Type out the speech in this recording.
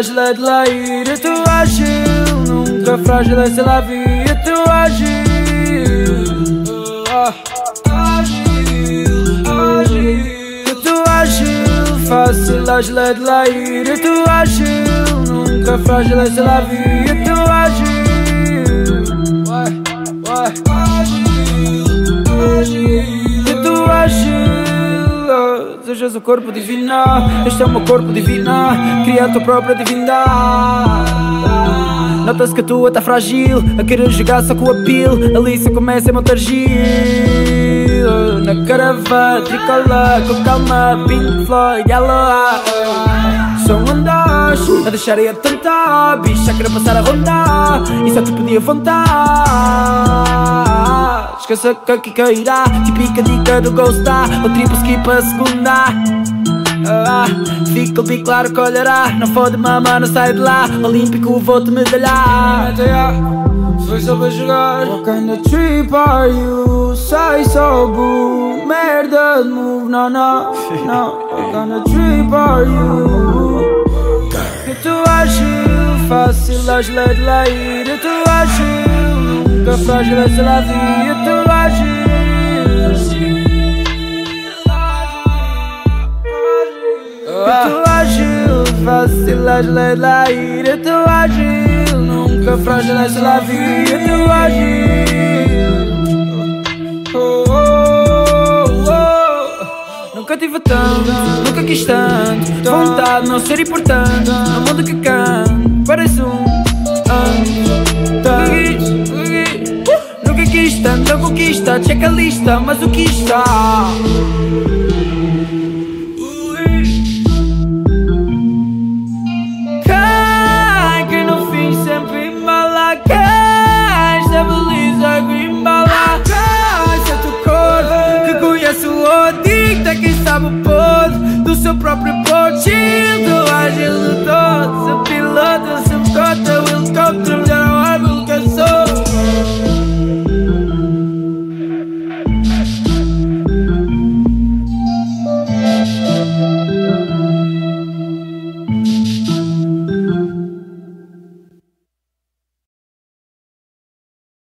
de la ir, tu ágil, nunca frágil, c'est la vie, tu ágil, tu ágil, fácil, de la ir, tu ágil, nunca frágil, c'est la vie, tu ágil, tu ágil. Desejas o corpo divino, este é o meu corpo divino, cria a tua própria divindade. Nota-se que a tua tá frágil, a querer jogar só com a pil, ali só começa a montar gil. Na caravana, tricolor, com calma, Pink Floyd, Aloha. São ondas, a deixarem a tentar, bicha, a querer passar a rondar, e só te podia vontade. Esqueça que aqui cairá, típica dica do Ghostar, o triplo skip a segunda. Fica bem claro que olhará, não fode mamar, não sai de lá, olímpico vou-te medalhar. Foi só para jogar. What kind of trip are you? Sai só boo, merda de move, não, não, não. What kind of trip are you? Tu ágil, fácil, de la ir, tu ágil, nunca frágil, c'est la vie, tu ágil. Tu ágil, fácil, de la ir, tu ágil, nunca frágil, c'est la vie, tu ágil. Nunca tive tanto, nunca quis tanto, vontade de não ser importante, no mundo que canto, parece nunca quis tanto, não conquista, checa a lista, mas o que está? Cai que no fim sempre embala, cai, estabiliza que embala, cai, sente o corpo que conhece o adicto, quem sabe o podre do seu próprio porto, chill, do ágil de todos, o piloto, se me corta o helicóptero.